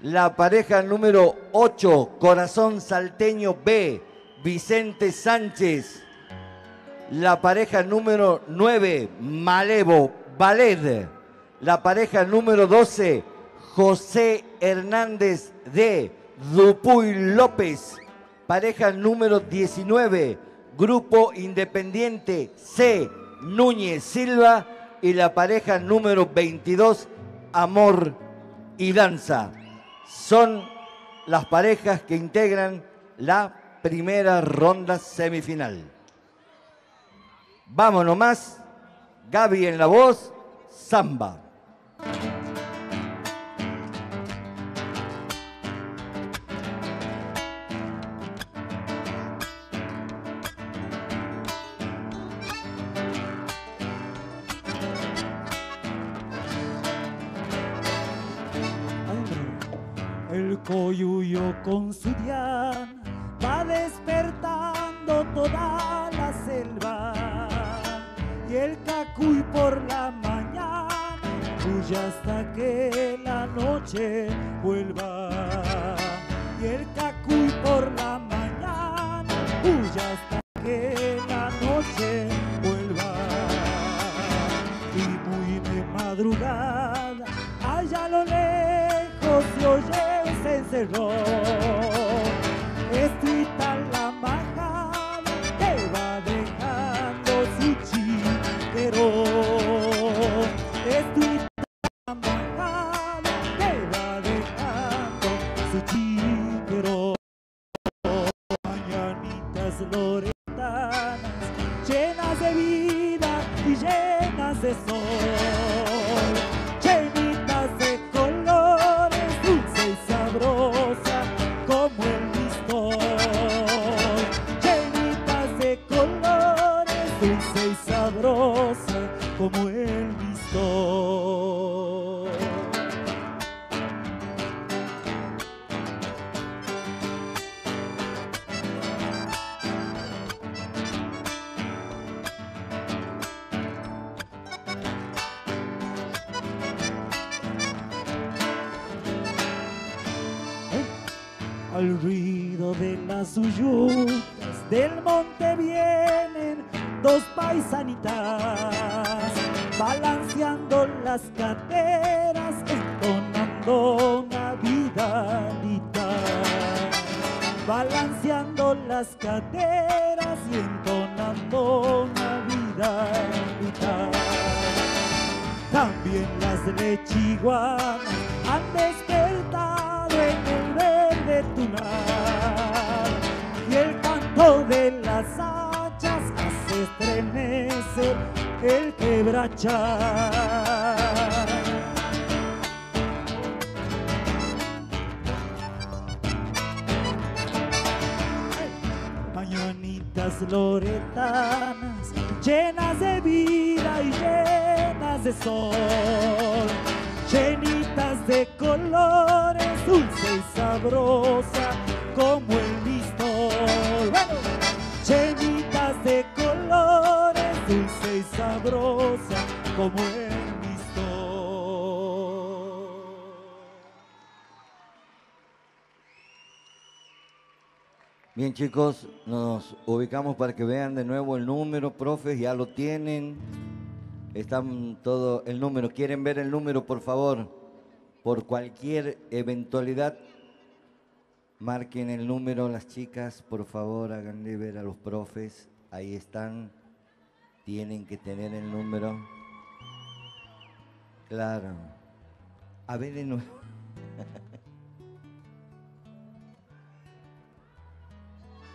La pareja número 8, Corazón Salteño B, Vicente Sánchez. La pareja número 9, Malevo Baled. La pareja número 12, José Hernández D, Dupuy López. Pareja número 19, Grupo Independiente C, Núñez Silva. Y la pareja número 22, Amor y Danza. Son las parejas que integran la primera ronda semifinal. Vamos nomás, Gaby en la voz, samba. El coyuyo con su diana va despertando toda la selva, y el cacuy por la mañana huye hasta que la noche vuelva. Y el cacuy por la mañana huye hasta que la noche vuelva. Y muy de madrugada, allá a lo lejos se oye un cencerrón. Estrita la majada que va dejando su chiquero. Estrita la majada que va dejando su chiquero. Mañanitas loretanas llenas de vida y llenas de sol, llenitas de colores, dulce y sabrosa como el mistol. Llenitas de colores, dulce y sabrosa como el mistol. Al ruido de las uyucas del monte vienen dos paisanitas, balanceando las caderas, entonando una vidalita. Balanceando las caderas y entonando una vidalita. También las lechiguanas han despertado en el verde tunar, y el canto de las hachas hace estremecer el quebrachar. Mañanitas loretanas llenas de vida y llenas de sol, llenitas de colores, dulce y sabrosa como el mistol. ¡Bueno! Llenitas de colores, dulce y sabrosa como el mistol. Bien, chicos, nos ubicamos para que vean de nuevo el número, profes, ya lo tienen. Están todo el número. ¿Quieren ver el número, por favor? Por cualquier eventualidad, marquen el número, las chicas, por favor, háganle ver a los profes. Ahí están. Tienen que tener el número. Claro. A ver de nuevo.